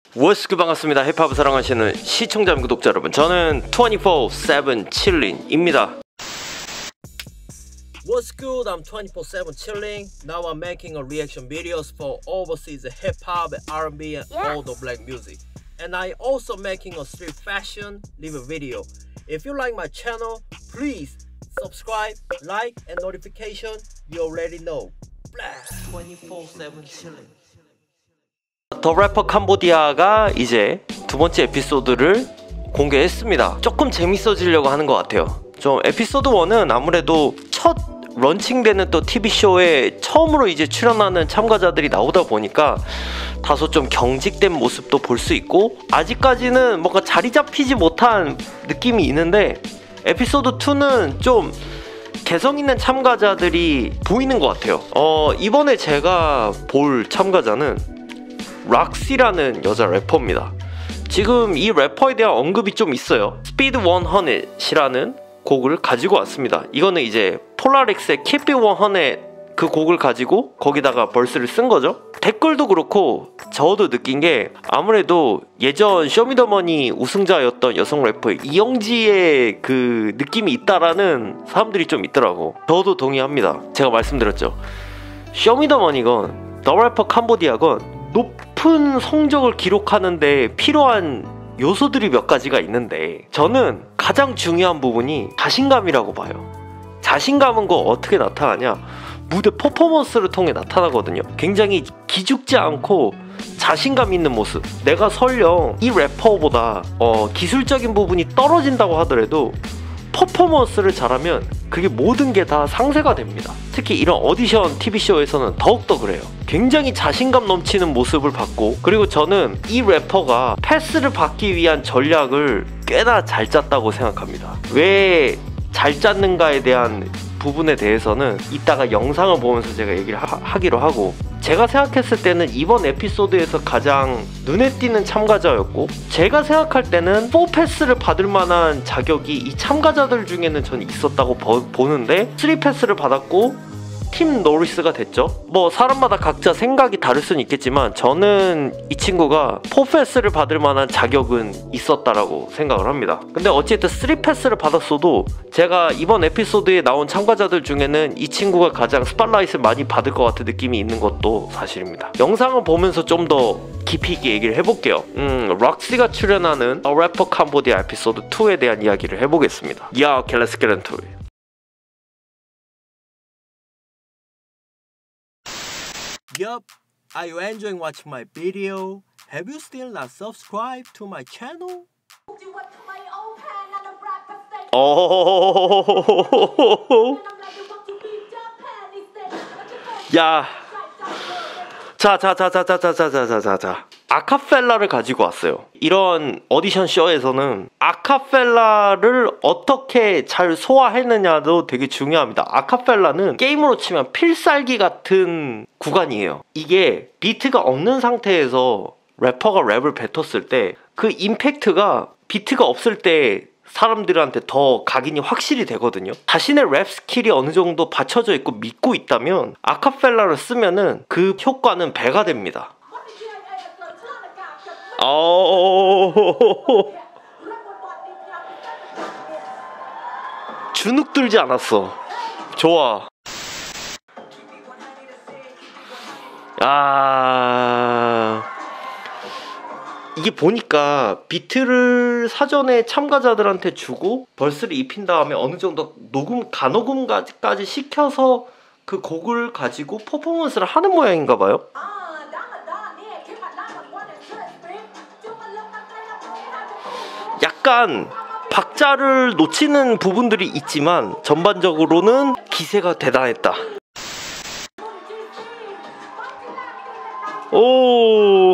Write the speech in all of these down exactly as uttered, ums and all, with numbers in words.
워스크 반갑습니다. 힙합을 사랑하시는 시청자 및 구독자 여러분, 저는 이십사 세븐 칠린입니다. What's good? I'm twenty-four seven chilling. Now I'm making a reaction videos for overseas hip hop, R and B, and yes. all the black music. And I also making a street fashion review video. If you like my channel, please subscribe, like, and notification. You already know. twenty-four seven chilling. 더 래퍼 캄보디아가 이제 두 번째 에피소드를 공개했습니다. 조금 재밌어지려고 하는 것 같아요. 좀 에피소드 일은 아무래도 첫 런칭되는 또 티비쇼에 처음으로 이제 출연하는 참가자들이 나오다 보니까 다소 좀 경직된 모습도 볼 수 있고, 아직까지는 뭔가 자리 잡히지 못한 느낌이 있는데, 에피소드 이는 좀 개성 있는 참가자들이 보이는 것 같아요. 어, 이번에 제가 볼 참가자는 락시라는 여자 래퍼입니다. 지금 이 래퍼에 대한 언급이 좀 있어요. 스피드 백이라는 곡을 가지고 왔습니다. 이거는 이제 폴라렉스의 Keep It 백일 그 곡을 가지고 거기다가 벌스를 쓴 거죠. 댓글도 그렇고 저도 느낀 게, 아무래도 예전 쇼미더머니 우승자였던 여성 래퍼 이영지의 그 느낌이 있다라는 사람들이 좀 있더라고. 저도 동의합니다. 제가 말씀드렸죠. 쇼미더머니건 더 래퍼 캄보디아건 높은 성적을 기록하는데 필요한 요소들이 몇 가지가 있는데, 저는 가장 중요한 부분이 자신감이라고 봐요. 자신감은 거 어떻게 나타나냐? 무대 퍼포먼스를 통해 나타나거든요. 굉장히 기죽지 않고 자신감 있는 모습. 내가 설령 이 래퍼보다 어, 기술적인 부분이 떨어진다고 하더라도 퍼포먼스를 잘하면 그게 모든 게 다 상쇄가 됩니다. 특히 이런 오디션 티비쇼에서는 더욱더 그래요. 굉장히 자신감 넘치는 모습을 봤고, 그리고 저는 이 래퍼가 패스를 받기 위한 전략을 꽤나 잘 짰다고 생각합니다. 왜 잘 짰는가에 대한 부분에 대해서는 이따가 영상을 보면서 제가 얘기를 하, 하기로 하고, 제가 생각했을 때는 이번 에피소드에서 가장 눈에 띄는 참가자였고, 제가 생각할 때는 사 패스를 받을 만한 자격이 이 참가자들 중에는 전 있었다고 버, 보는데 삼 패스를 받았고 팀 노리스가 됐죠. 뭐 사람마다 각자 생각이 다를 수는 있겠지만, 저는 이 친구가 사 패스를 받을 만한 자격은 있었다라고 생각을 합니다. 근데 어쨌든 삼 패스를 받았어도 제가 이번 에피소드에 나온 참가자들 중에는 이 친구가 가장 스팟라이트를 많이 받을 것 같은 느낌이 있는 것도 사실입니다. 영상을 보면서 좀 더 깊이 있게 얘기를 해볼게요. 음, 락시가 출연하는 A Rapper Cambodia 에피소드 이에 대한 이야기를 해보겠습니다. Yeah, okay, let's get into it. Yup, are you enjoying watching my video? Have you still not subscribed to my channel? Oh, 야, 자, 자, 자, 자, 자, 자, 자, 자, 자, 자, 자. 아카펠라를 가지고 왔어요. 이런 오디션 쇼에서는 아카펠라를 어떻게 잘 소화했느냐도 되게 중요합니다. 아카펠라는 게임으로 치면 필살기 같은 구간이에요. 이게 비트가 없는 상태에서 래퍼가 랩을 뱉었을 때 그 임팩트가 비트가 없을 때 사람들한테 더 각인이 확실히 되거든요. 자신의 랩 스킬이 어느 정도 받쳐져 있고 믿고 있다면 아카펠라를 쓰면은 그 효과는 배가 됩니다. 어... 주눅 들지 않았어. 좋아. 아... 이게 보니까 비트를 사전에 참가자들한테 주고 벌스를 입힌 다음에 어느 정도 녹음, 가녹음까지 시켜서 그 곡을 가지고 퍼포먼스를 하는 모양인가 봐요. 약간 박자를 놓치는 부분들이 있지만 전반적으로는 기세가 대단했다. 오,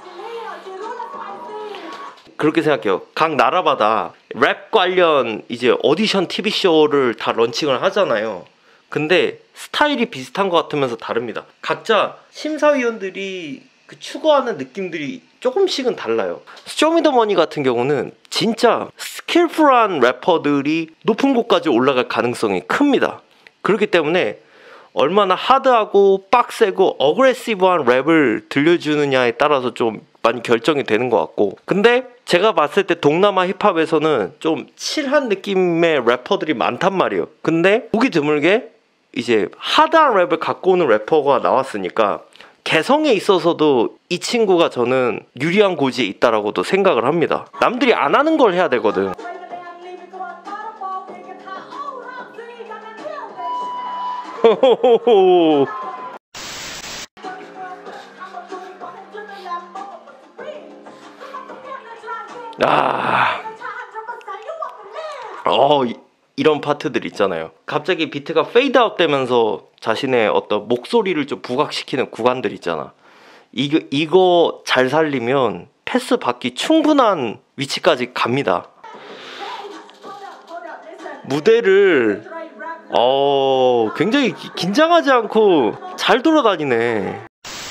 그렇게 생각해요. 각 나라마다 랩 관련 이제 오디션 티비쇼를 다 런칭을 하잖아요. 근데 스타일이 비슷한 것 같으면서 다릅니다. 각자 심사위원들이 그 추구하는 느낌들이 조금씩은 달라요. 쇼미더머니 같은 경우는 진짜 스킬풀한 래퍼들이 높은 곳까지 올라갈 가능성이 큽니다. 그렇기 때문에 얼마나 하드하고 빡세고 어그레시브한 랩을 들려주느냐에 따라서 좀 많이 결정이 되는 것 같고, 근데 제가 봤을 때 동남아 힙합에서는 좀 칠한 느낌의 래퍼들이 많단 말이에요. 근데 보기 드물게 이제 하드한 랩을 갖고 오는 래퍼가 나왔으니까 개성에 있어서도 이 친구가 저는 유리한 고지에 있다라고도 생각을 합니다. 남들이 안 하는 걸 해야 되거든. 아, 어, 이, 이런 파트들 있잖아요. 갑자기 비트가 페이드아웃 되면서 자신의 어떤 목소리를 좀 부각시키는 구간들 있잖아. 이거, 이거 잘 살리면 패스 받기 충분한 위치까지 갑니다. 무대를 어, 굉장히 기, 긴장하지 않고 잘 돌아다니네.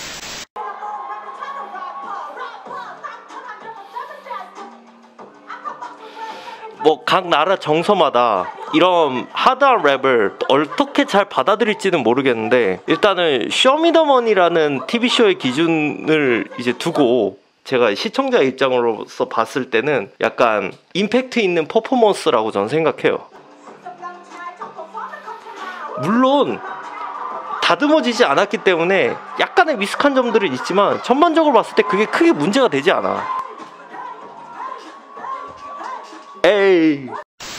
뭐 각 나라 정서마다 이런 하드한 랩을 어떻게 잘 받아들일지는 모르겠는데, 일단은 쇼미더머니라는 티비쇼의 기준을 이제 두고 제가 시청자 입장으로서 봤을 때는 약간 임팩트 있는 퍼포먼스라고 저는 생각해요. 물론 다듬어지지 않았기 때문에 약간의 미숙한 점들은 있지만 전반적으로 봤을 때 그게 크게 문제가 되지 않아. 에이.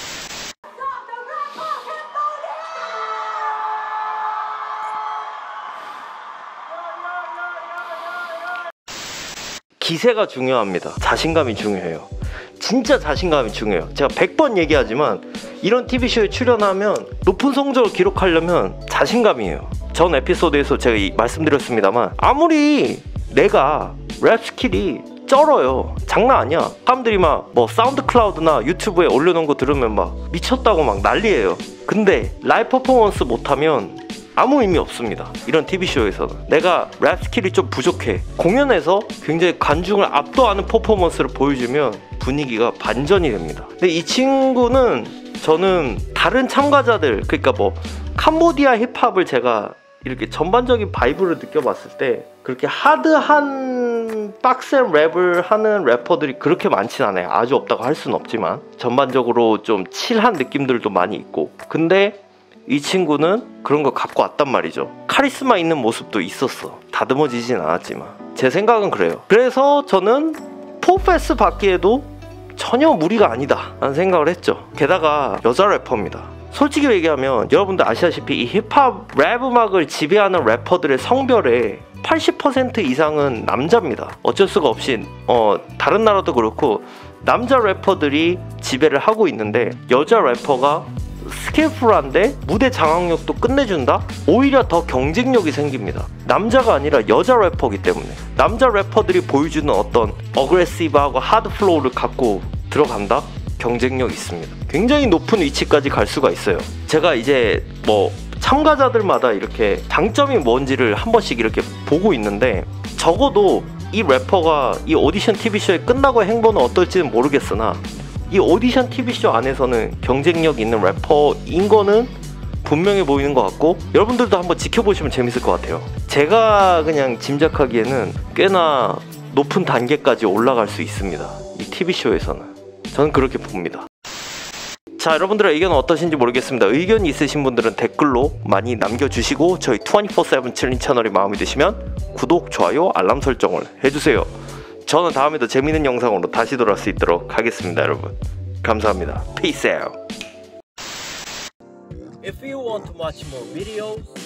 기세가 중요합니다. 자신감이 중요해요. 진짜 자신감이 중요해요. 제가 백 번 얘기하지만 이런 티비쇼에 출연하면 높은 성적을 기록하려면 자신감이에요. 전 에피소드에서 제가 이, 말씀드렸습니다만 아무리 내가 랩 스킬이 쩔어요. 장난 아니야. 사람들이 막 뭐 사운드 클라우드나 유튜브에 올려놓은 거 들으면 막 미쳤다고 막 난리예요. 근데 라이브 퍼포먼스 못하면 아무 의미 없습니다. 이런 티비쇼에서는 내가 랩 스킬이 좀 부족해, 공연에서 굉장히 관중을 압도하는 퍼포먼스를 보여주면 분위기가 반전이 됩니다. 근데 이 친구는 저는 다른 참가자들, 그러니까 뭐 캄보디아 힙합을 제가 이렇게 전반적인 바이브를 느껴봤을 때 그렇게 하드한 빡센 랩을 하는 래퍼들이 그렇게 많진 않아요. 아주 없다고 할 수는 없지만 전반적으로 좀 칠한 느낌들도 많이 있고, 근데 이 친구는 그런 거 갖고 왔단 말이죠. 카리스마 있는 모습도 있었어. 다듬어지진 않았지만 제 생각은 그래요. 그래서 저는 포페스 받기에도 전혀 무리가 아니다 라는 생각을 했죠. 게다가 여자 래퍼입니다. 솔직히 얘기하면 여러분들 아시다시피 이 힙합 랩 음악을 지배하는 래퍼들의 성별의 팔십 퍼센트 이상은 남자입니다. 어쩔 수가 없이 어, 다른 나라도 그렇고 남자 래퍼들이 지배를 하고 있는데, 여자 래퍼가 스킬풀한데 무대 장악력도 끝내준다? 오히려 더 경쟁력이 생깁니다. 남자가 아니라 여자 래퍼이기 때문에 남자 래퍼들이 보여주는 어떤 어그레시브하고 하드 플로우를 갖고 들어간다? 경쟁력 있습니다. 굉장히 높은 위치까지 갈 수가 있어요. 제가 이제 뭐 참가자들마다 이렇게 장점이 뭔지를 한 번씩 이렇게 보고 있는데, 적어도 이 래퍼가 이 오디션 티비쇼에 끝나고 행보는 어떨지는 모르겠으나 이 오디션 티비쇼 안에서는 경쟁력 있는 래퍼인 거는 분명해 보이는 것 같고, 여러분들도 한번 지켜보시면 재밌을 것 같아요. 제가 그냥 짐작하기에는 꽤나 높은 단계까지 올라갈 수 있습니다. 이 티비쇼에서는. 저는 그렇게 봅니다. 자, 여러분들의 의견은 어떠신지 모르겠습니다. 의견이 있으신 분들은 댓글로 많이 남겨주시고, 저희 이십사 세븐 칠린 채널이 마음에 드시면 구독, 좋아요, 알람 설정을 해주세요. 저는 다음에 더 재밌는 영상으로 다시 돌아올 수 있도록 하겠습니다. 여러분 감사합니다. Peace out. If you want to watch more videos,